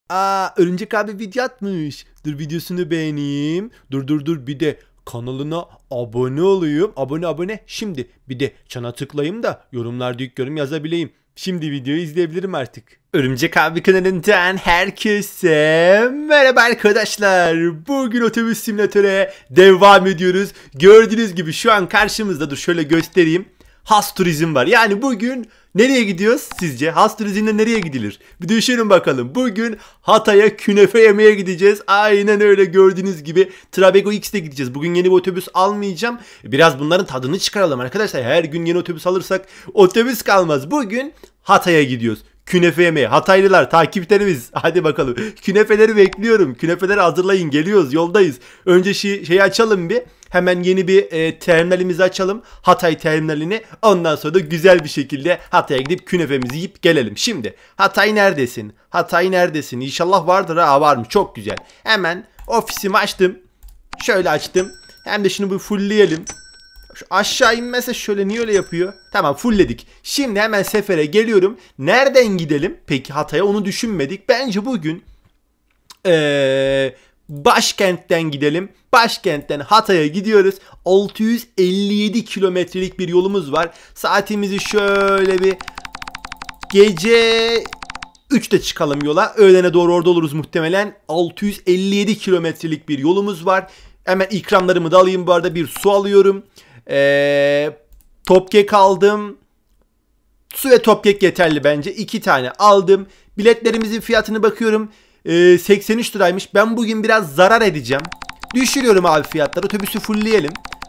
Örümcek abi video atmış. Dur videosunu beğeneyim. Dur bir de kanalına abone olayım. Abone. Şimdi bir de çana tıklayayım da yorumlarda ilk yorum yazabileyim. Şimdi videoyu izleyebilirim artık. Örümcek abi kanalından herkese merhaba arkadaşlar. Bugün otobüs simülatöre devam ediyoruz. Gördüğünüz gibi şu an karşımızda, dur şöyle göstereyim, Has Turizm var. Yani bugün nereye gidiyoruz sizce? Has Turizm'de nereye gidilir? Bir düşünün bakalım. Bugün Hatay'a künefe yemeye gideceğiz. Aynen öyle, gördüğünüz gibi Trabeco X'te gideceğiz. Bugün yeni bir otobüs almayacağım. Biraz bunların tadını çıkaralım arkadaşlar. Her gün yeni otobüs alırsak otobüs kalmaz. Bugün Hatay'a gidiyoruz. Künefe yemeye. Hataylılar, takipçilerimiz, hadi bakalım. Künefeleri bekliyorum. Künefeleri hazırlayın. Geliyoruz. Yoldayız. Önce şeyi açalım bir. Hemen yeni bir terminalimizi açalım. Hatay terminalini. Ondan sonra da güzel bir şekilde Hatay'a gidip künefemizi yiyip gelelim. Şimdi Hatay neredesin? Hatay neredesin? İnşallah vardır ha. Var mı? Çok güzel. Hemen ofisimi açtım. Şöyle açtım. Hem de şunu bir fullleyelim. Şu aşağı inmese şöyle, niye öyle yapıyor? Tamam, fullledik. Şimdi hemen sefere geliyorum. Nereden gidelim? Peki Hatay'a, onu düşünmedik. Bence bugün başkentten gidelim. Başkentten Hatay'a gidiyoruz. 657 kilometrelik bir yolumuz var. Saatimizi şöyle bir gece 3'te çıkalım yola. Öğlene doğru orada oluruz muhtemelen. 657 kilometrelik bir yolumuz var. Hemen ikramlarımı da alayım bu arada. Bir su alıyorum. Topkek aldım. Su ve topkek yeterli bence. 2 tane aldım. Biletlerimizin fiyatını bakıyorum. 83 liraymış. Ben bugün biraz zarar edeceğim. Düşürüyorum abi fiyatları. Otobüsü fullleyelim.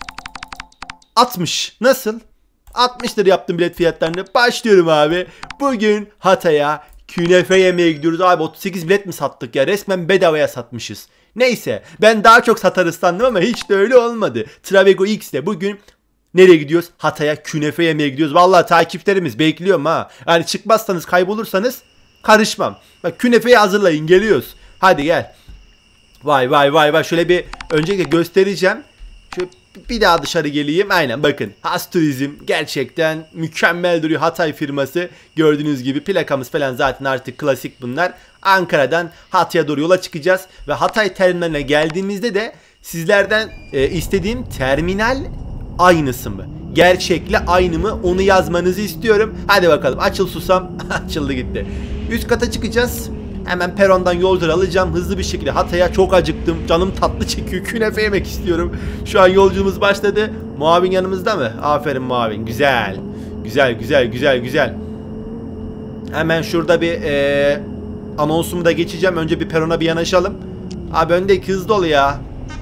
60. Nasıl? 60 lira yaptım bilet fiyatlarını. Başlıyorum abi. Bugün Hatay'a künefe yemeye gidiyoruz. Abi 38 bilet mi sattık ya? Resmen bedavaya satmışız. Neyse, ben daha çok satarız sandım ama hiç de öyle olmadı. Trabeco X'te bugün nereye gidiyoruz? Hatay'a künefe yemeye gidiyoruz. Vallahi takipçilerimiz, bekliyorum ha. Yani çıkmazsanız, kaybolursanız karışmam. Bak, künefeyi hazırlayın, geliyoruz. Hadi gel. Vay. Şöyle bir öncelikle göstereceğim. Şöyle bir daha dışarı geleyim. Aynen, bakın. Has Turizm gerçekten mükemmel duruyor. Hatay firması. Gördüğünüz gibi plakamız falan zaten artık klasik bunlar. Ankara'dan Hatay'a doğru yola çıkacağız. Ve Hatay terminaline geldiğimizde de sizlerden istediğim terminal aynısı mı? Gerçekle aynı mı? Onu yazmanızı istiyorum. Hadi bakalım. Açıl susam. Açıldı gitti. Üst kata çıkacağız. Hemen perondan yolcuları alacağım. Hızlı bir şekilde Hatay'a, çok acıktım. Canım tatlı çekiyor. Künefe yemek istiyorum. Şu an yolculuğumuz başladı. Muavin yanımızda mı? Aferin Muavin. Güzel. Güzel. Hemen şurada bir anonsumu da geçeceğim. Önce bir perona bir yanaşalım. Abi öndeki hızlı ol ya.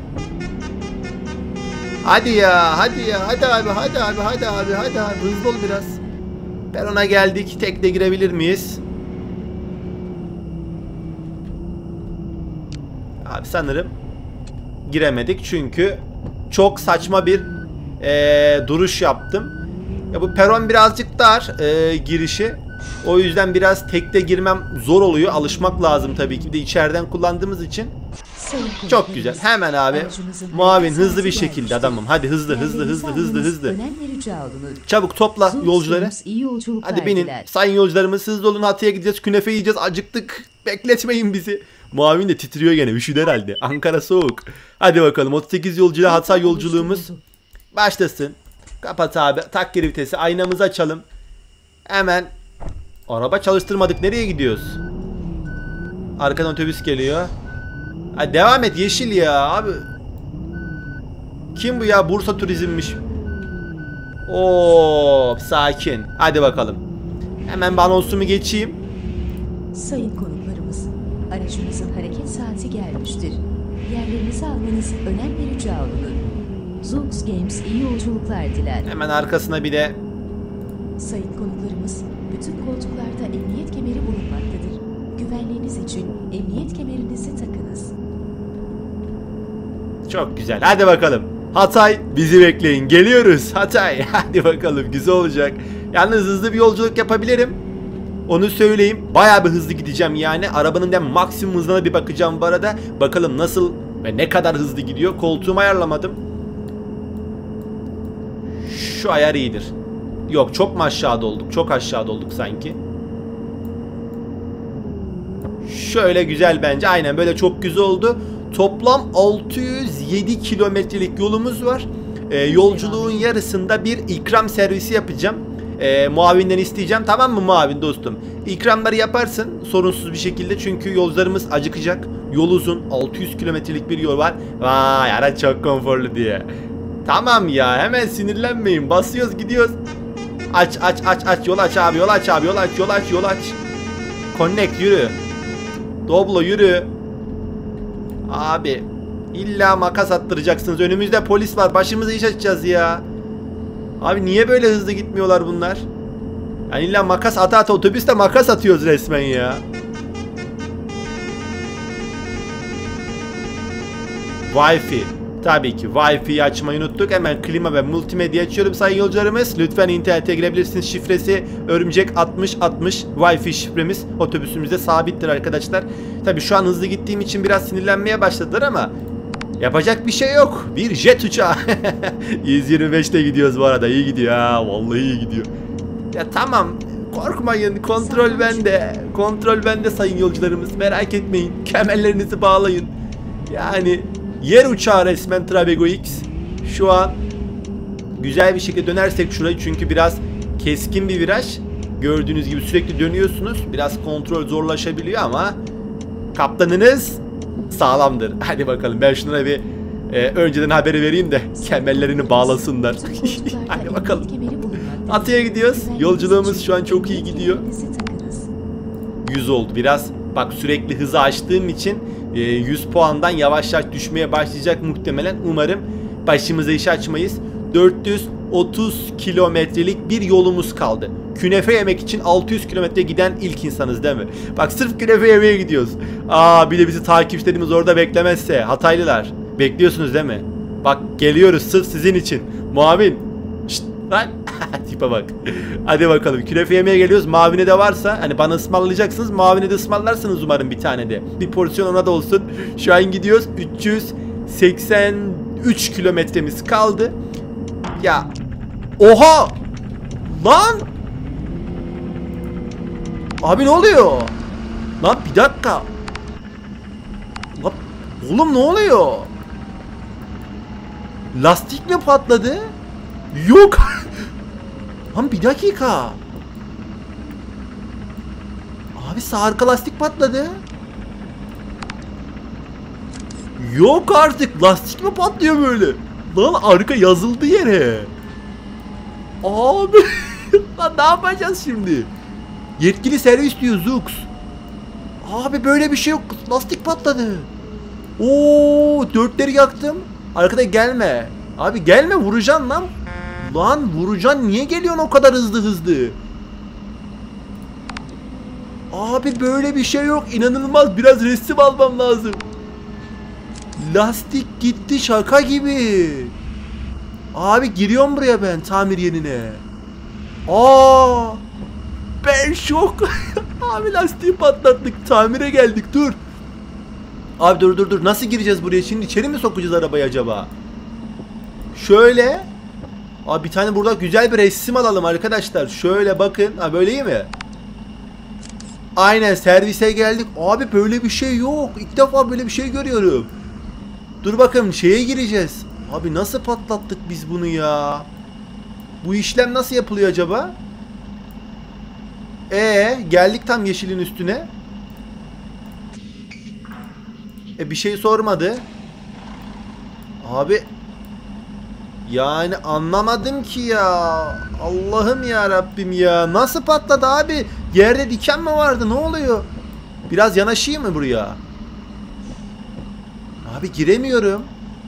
Hadi abi. Hızlı ol biraz. Perona geldik. Tekne girebilir miyiz? Abi sanırım giremedik çünkü çok saçma bir duruş yaptım. Ya bu peron birazcık dar girişi. O yüzden biraz tekte girmem zor oluyor. Alışmak lazım tabii ki. Bir de içeriden kullandığımız için. Çok güzel. Hemen abi. Muavin hızlı bir şekilde adamım. Hadi hızlı. Çabuk topla yolcuları. Hadi binin. Sayın yolcularımız, hızlı olun. Hatay'a gideceğiz. Künefe yiyeceğiz. Acıktık. Bekletmeyin bizi. Muavin de titriyor gene. Üşüdü herhalde. Ankara soğuk. Hadi bakalım. 38 yolcuyla Hatay yolculuğumuz başlasın. Kapat abi. Tak geri vitesi. Aynamızı açalım. Hemen. Araba çalıştırmadık. Nereye gidiyoruz? Arkadan otobüs geliyor. Hadi devam et. Yeşil ya abi. Kim bu ya? Bursa Turizm'miş. Oo, sakin. Hadi bakalım. Hemen bir anonsumu geçeyim. Sayın konuklarımız, aracımızın hareket saati gelmiştir. Yerlerinizi almanız önemli rica olunur. Zoox Games iyi yolculuklar diler. Hemen arkasına bir de. Sayın konuklarımız, bütün koltuklarda emniyet kemeri bulunmaktadır. Güvenliğiniz için emniyet kemerinizi takınız. Çok güzel. Hadi bakalım. Hatay, bizi bekleyin. Geliyoruz Hatay. Hadi bakalım, güzel olacak. Yalnız hızlı bir yolculuk yapabilirim. Onu söyleyeyim. Bayağı bir hızlı gideceğim yani. Arabanın da maksimum hızına bir bakacağım bu arada. Bakalım nasıl ve ne kadar hızlı gidiyor. Koltuğumu ayarlamadım. Şu ayar iyidir. Yok, çok mu aşağıda olduk? Çok aşağıda olduk sanki. Şöyle güzel bence. Aynen böyle çok güzel oldu. Toplam 607 kilometrelik yolumuz var. Yolculuğun yarısında bir ikram servisi yapacağım. Muavinden isteyeceğim, tamam mı muavin dostum? İkramları yaparsın sorunsuz bir şekilde, çünkü yolcularımız acıkacak. Yol uzun, 600 kilometrelik bir yol var. Vay araç çok konforlu diye. Tamam ya, hemen sinirlenmeyin, basıyoruz gidiyoruz. Aç yol aç abi, yol aç abi, yol aç. Connect, yürü. Doblo yürü. Abi illa makas attıracaksınız, önümüzde polis var, başımıza iş açacağız ya. Abi niye böyle hızlı gitmiyorlar bunlar? Yani illa makas ata otobüste makas atıyoruz resmen ya. Wi-Fi. Tabii ki Wi-Fi'yi açmayı unuttuk. Hemen klima ve multimedya açıyorum sayın yolcularımız. Lütfen internete girebilirsiniz. Şifresi örümcek 6060 Wi-Fi şifremiz otobüsümüzde sabittir arkadaşlar. Tabii şu an hızlı gittiğim için biraz sinirlenmeye başladılar ama yapacak bir şey yok. Bir jet uçağı. 125'te gidiyoruz bu arada. İyi gidiyor ha. Vallahi iyi gidiyor. Ya tamam. Korkmayın. Kontrol bende. Kontrol bende sayın yolcularımız. Merak etmeyin. Kemerlerinizi bağlayın. Yani yer uçağı resmen Travego X. Şu an güzel bir şekilde dönersek şurayı, çünkü biraz keskin bir viraj. Gördüğünüz gibi sürekli dönüyorsunuz. Biraz kontrol zorlaşabiliyor ama kaptanınız sağlamdır. Hadi bakalım, ben şunlara bir önceden haberi vereyim de kemerlerini bağlasınlar. Hadi bakalım. Atıya gidiyoruz. Yolculuğumuz şu an çok iyi gidiyor. 100 oldu biraz. Bak sürekli hızı açtığım için 100 puandan yavaş yavaş düşmeye başlayacak muhtemelen. Umarım başımıza iş açmayız. 430 kilometrelik bir yolumuz kaldı. Künefe yemek için 600 kilometre giden ilk insanız değil mi? Bak sırf künefe yemeye gidiyoruz. Bir de bizi takipçilerimiz orada beklemezse. Hataylılar. Bekliyorsunuz değil mi? Bak geliyoruz sırf sizin için. Muavin. Şşt lan. Tipe bak. Hadi bakalım. Künefe yemeye geliyoruz. Mavine de varsa hani bana ısmarlayacaksınız. Mavine de ısmarlarsınız umarım bir tane de. Bir porsiyon ona da olsun. Şu an gidiyoruz. 383 kilometremiz kaldı. Ya. Oha. Lan. Abi ne oluyor? Lan bir dakika. Lan, oğlum ne oluyor? Lastik mi patladı? Yok. Lan bir dakika. Abi sağ arka lastik patladı. Yok artık, lastik mi patlıyor böyle? Lan arka yazıldı yere. Abi lan ne yapacağız şimdi? Yetkili servis diyor Zux. Abi böyle bir şey yok. Lastik patladı. Oo, dörtleri yaktım. Arkada gelme. Abi gelme, vuracaksın lan. Lan vuracaksın, niye geliyorsun o kadar hızlı? Abi böyle bir şey yok. İnanılmaz, biraz resim almam lazım. Lastik gitti şaka gibi. Abi giriyorum buraya ben tamir yerine. Ben şok. Abi lastiği patlattık, tamire geldik, dur. Abi dur, nasıl gireceğiz buraya şimdi, içeri mi sokacağız arabayı acaba? Şöyle. Abi bir tane burada güzel bir resim alalım arkadaşlar. Şöyle bakın. Böyle iyi mi? Aynen, servise geldik. Abi böyle bir şey yok. İlk defa böyle bir şey görüyorum. Dur bakalım, şeye gireceğiz. Abi nasıl patlattık biz bunu ya? Bu işlem nasıl yapılıyor acaba? Geldik tam yeşilin üstüne. Bir şey sormadı. Abi yani anlamadım ki ya. Allah'ım ya Rabbim ya. Nasıl patladı abi? Yerde diken mi vardı? Ne oluyor? Biraz yanaşayım mı buraya? Abi giremiyorum.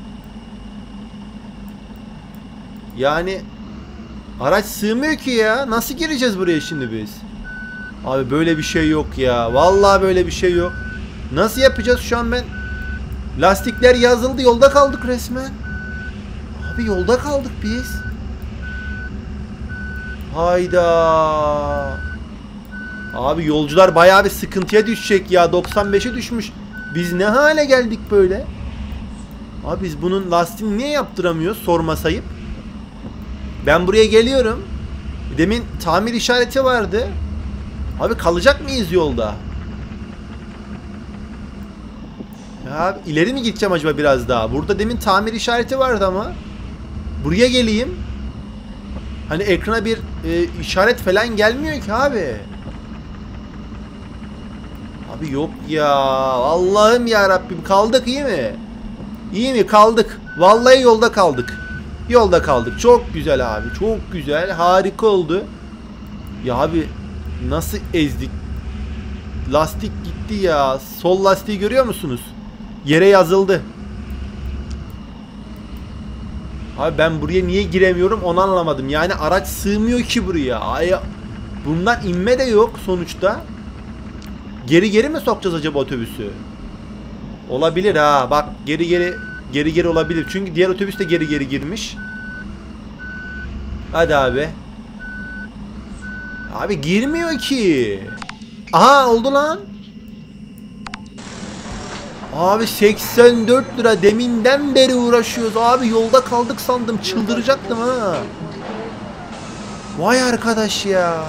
Yani araç sığmıyor ki ya. Nasıl gireceğiz buraya şimdi biz? Abi böyle bir şey yok ya. Vallahi böyle bir şey yok. Nasıl yapacağız şu an ben? Lastikler yazıldı, yolda kaldık resmen. Abi yolda kaldık biz. Hayda. Abi yolcular bayağı bir sıkıntıya düşecek ya. 95'e düşmüş. Biz ne hale geldik böyle? Abi biz bunun lastiğini niye yaptıramıyoruz, sorma sayıp. Ben buraya geliyorum. Demin tamir işareti vardı. Abi kalacak mıyız yolda? Ya ileri mi gideceğim acaba biraz daha? Burada demin tamir işareti vardı ama. Buraya geleyim. Hani ekrana bir işaret falan gelmiyor ki abi. Abi yok ya. Allah'ım ya Rabbim, kaldık iyi mi? İyi mi? Kaldık. Vallahi yolda kaldık. Yolda kaldık. Çok güzel abi. Çok güzel. Harika oldu. Ya abi nasıl ezdik? Lastik gitti ya. Sol lastiği görüyor musunuz? Yere yazıldı. Abi ben buraya niye giremiyorum onu anlamadım. Yani araç sığmıyor ki buraya. Ay, bundan inme de yok sonuçta. Geri mi sokacağız acaba otobüsü? Olabilir ha. Bak geri olabilir. Çünkü diğer otobüs de geri girmiş. Hadi abi. Abi girmiyor ki. Aha oldu lan. Abi 84 lira, deminden beri uğraşıyoruz abi, yolda kaldık sandım, çıldıracaktım ha. Vay arkadaş ya.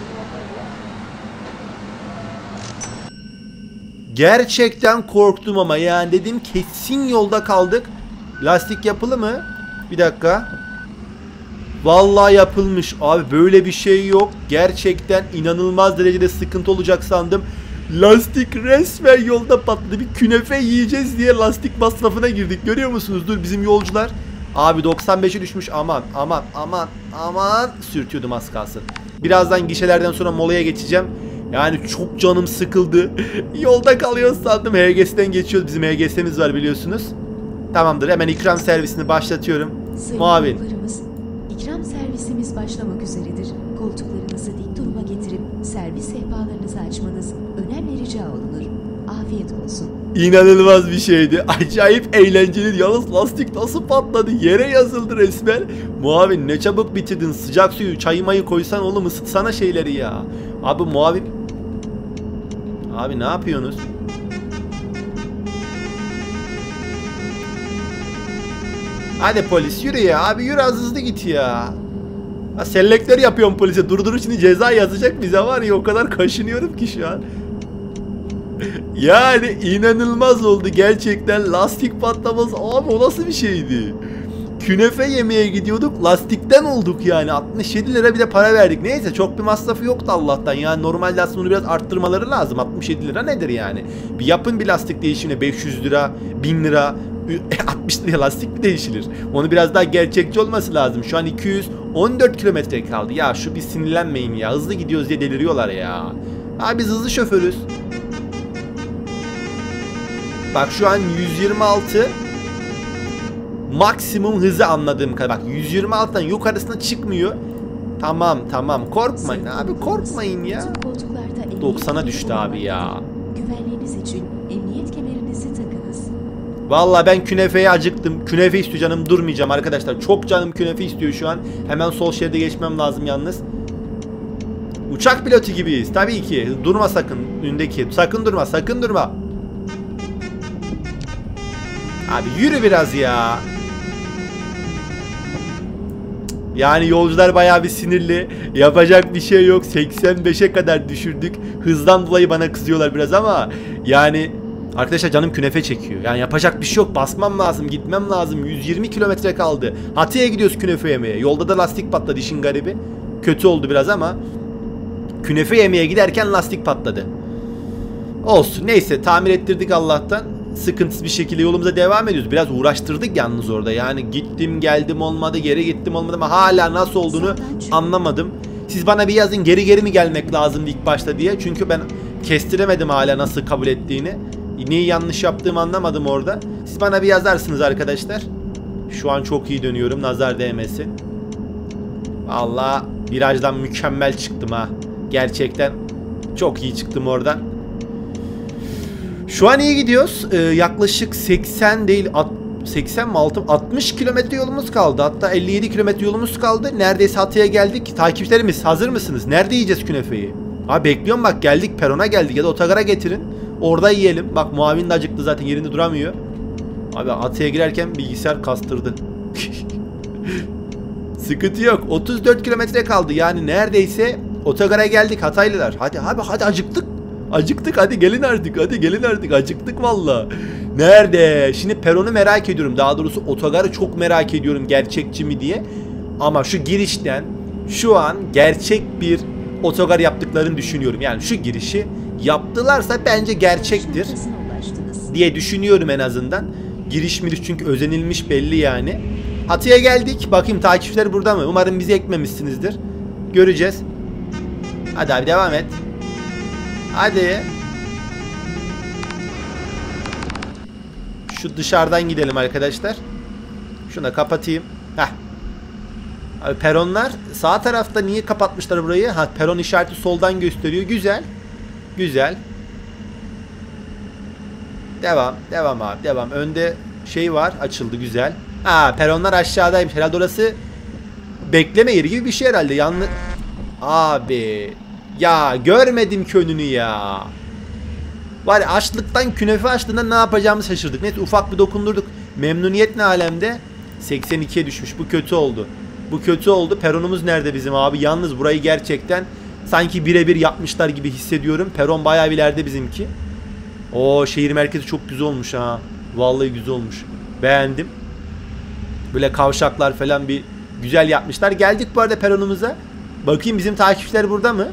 Gerçekten korktum ama yani dedim kesin yolda kaldık. Lastik yapılı mı? Bir dakika. Vallahi yapılmış abi, böyle bir şey yok. Gerçekten inanılmaz derecede sıkıntı olacak sandım. Lastik resmen yolda patladı. Bir künefe yiyeceğiz diye lastik masrafına girdik. Görüyor musunuz? Dur bizim yolcular. Abi 95'e düşmüş. Aman. Sürtüyordum az kalsın. Birazdan gişelerden sonra molaya geçeceğim. Yani çok canım sıkıldı. Yolda kalıyoruz sandım. HGS'den geçiyoruz. Bizim HGS'miz var biliyorsunuz. Tamamdır, hemen ikram servisini başlatıyorum. Sayın Muavin. konuklarımız, ikram servisimiz başlamak üzeredir. Koltuklarınızı dik duruma getirip servis sehpalarınızı açmanız önemli rica olunur. Afiyet olsun. İnanılmaz bir şeydi. Acayip eğlenceli. Yalnız lastik nasıl patladı? Yere yazıldı resmen. Muavin ne çabuk bitirdin. Sıcak suyu, çayı mayı koysan oğlum, ısıtsana şeyleri ya. Abi muavin. Abi ne yapıyorsunuz? Hadi polis yürü ya. Abi yürü, az hızlı git ya. Ha, selektör yapıyorum polise. Durdur, şimdi ceza yazacak bize var ya, o kadar kaşınıyorum ki şu an. Yani inanılmaz oldu gerçekten, lastik patlaması abi, o nasıl bir şeydi? Künefe yemeye gidiyorduk, lastikten olduk yani. 67 lira bir de para verdik. Neyse, çok bir masrafı yoktu Allah'tan. Yani normalde aslında bunu biraz arttırmaları lazım. 67 lira nedir yani? Bir yapın bir lastik değişimine, 500 lira, 1000 lira, 60 liraya lastik mi değişilir? Onu biraz daha gerçekçi olması lazım. Şu an 214 kilometre kaldı. Ya şu bir sinirlenmeyin ya. Hızlı gidiyoruz diye deliriyorlar ya. Abi biz hızlı şoförüz. Bak şu an 126 maksimum hızı anladığım kadar. Bak 126'dan yukarısına çıkmıyor. Tamam korkmayın abi, korkmayın ya. 90'a düştü abi ya. Güvenliğiniz için emniyet kemerinizi takınız. Vallahi ben künefeye acıktım. Künefe istiyor canım, durmayacağım arkadaşlar. Çok canım künefe istiyor şu an. Hemen sol şeride geçmem lazım yalnız. Uçak pilotu gibiyiz tabii ki. Durma sakın öndeki. Sakın durma. Abi yürü biraz ya. Yani yolcular bayağı bir sinirli. Yapacak bir şey yok. 85'e kadar düşürdük. Hızdan dolayı bana kızıyorlar biraz ama yani arkadaşlar canım künefe çekiyor. Yani yapacak bir şey yok. Basmam lazım, gitmem lazım. 120 kilometre kaldı. Hatay'a gidiyoruz künefe yemeye. Yolda da lastik patladı, işin garibi. Kötü oldu biraz ama künefe yemeye giderken lastik patladı. Olsun, neyse, tamir ettirdik Allah'tan. Sıkıntısız bir şekilde yolumuza devam ediyoruz. Biraz uğraştırdık yalnız orada. Yani gittim geldim olmadı, geri gittim olmadı ama hala nasıl olduğunu anlamadım. Siz bana bir yazın, geri mi gelmek lazımdı ilk başta diye. Çünkü ben kestiremedim hala nasıl kabul ettiğini. Neyi yanlış yaptığımı anlamadım orada. Siz bana bir yazarsınız arkadaşlar. Şu an çok iyi dönüyorum, nazar değmesin. Vallahi virajdan mükemmel çıktım ha. Gerçekten çok iyi çıktım oradan. Şu an iyi gidiyoruz. Yaklaşık 80 değil 80 mi 60 kilometre yolumuz kaldı. Hatta 57 kilometre yolumuz kaldı. Neredeyse Hatay'a geldik. Takipçilerimiz hazır mısınız? Nerede yiyeceğiz künefeyi? Ha bekliyorum, bak geldik, perona geldik, ya da otogara getirin. Orada yiyelim. Bak muavin de acıktı zaten, yerinde duramıyor. Abi Hatay'a girerken bilgisayar kastırdı. Sıkıntı yok. 34 kilometre kaldı. Yani neredeyse otogara geldik Hataylılar. Hadi abi hadi, acıktık. Acıktık, hadi gelin artık, hadi gelin artık, acıktık valla. Nerede? Şimdi peronu merak ediyorum. Daha doğrusu otogarı çok merak ediyorum, gerçekçi mi diye. Ama şu girişten şu an gerçek bir otogar yaptıklarını düşünüyorum. Yani şu girişi yaptılarsa bence gerçektir diye düşünüyorum en azından. Giriş çünkü özenilmiş belli yani. Atıya geldik. Bakayım takipçiler burada mı? Umarım bizi ekmemişsinizdir. Göreceğiz. Hadi abi devam et. Hadi. Şu dışarıdan gidelim arkadaşlar. Şunu da kapatayım. Heh. Abi peronlar sağ tarafta, niye kapatmışlar burayı? Ha, peron işareti soldan gösteriyor. Güzel. Güzel. Devam. Devam abi. Devam. Önde şey var. Açıldı. Güzel. Ha, peronlar aşağıdaymış. Herhalde orası bekleme yeri gibi bir şey herhalde. Yanlış. Abi. Ya görmedim ki önünü ya. Var ya, açlıktan, künefe açlığında ne yapacağımızı şaşırdık. Neyse ufak bir dokundurduk. Memnuniyet ne alemde? 82'ye düşmüş. Bu kötü oldu. Bu kötü oldu. Peronumuz nerede bizim abi? Yalnız burayı gerçekten sanki birebir yapmışlar gibi hissediyorum. Peron bayağı ileride bizimki. O şehir merkezi çok güzel olmuş ha. Vallahi güzel olmuş. Beğendim. Böyle kavşaklar falan bir güzel yapmışlar. Geldik bu arada peronumuza. Bakayım bizim takipçiler burada mı?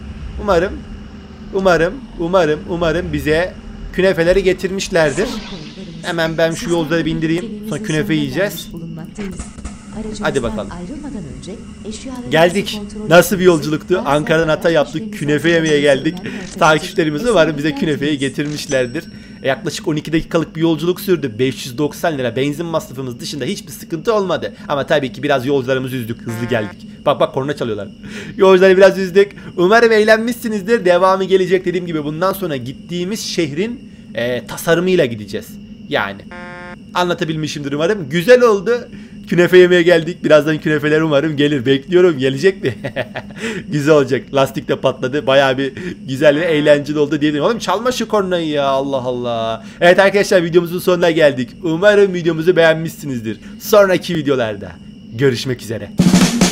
Umarım bize künefeleri getirmişlerdir. Hemen ben şu yolcuları bindireyim. Sonra künefe yiyeceğiz. Hadi bakalım. Geldik. Nasıl bir yolculuktu? Ankara'dan Hatay yaptık. Künefe yemeye geldik. Takipçilerimiz umarım bize künefeyi getirmişlerdir. Yaklaşık 12 dakikalık bir yolculuk sürdü. 590 lira benzin masrafımız dışında hiçbir sıkıntı olmadı. Ama tabii ki biraz yolcularımızı üzdük. Hızlı geldik. Bak korna çalıyorlar. Yolcuları biraz üzdük. Umarım eğlenmişsinizdir. Devamı gelecek, dediğim gibi bundan sonra gittiğimiz şehrin tasarımıyla gideceğiz. Yani anlatabilmişimdir umarım. Güzel oldu. Künefe yemeye geldik. Birazdan künefeler umarım gelir. Bekliyorum. Gelecek mi? Güzel olacak. Lastik de patladı. Bayağı bir güzel ve eğlenceli oldu diyelim. Oğlum çalma şu kornayı ya. Allah Allah. Evet arkadaşlar, videomuzun sonuna geldik. Umarım videomuzu beğenmişsinizdir. Sonraki videolarda görüşmek üzere.